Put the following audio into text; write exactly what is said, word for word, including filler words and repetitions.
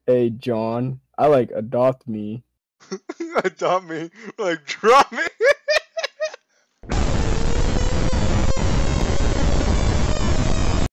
Hey, John, I like adopt me. Adopt me, like drop me.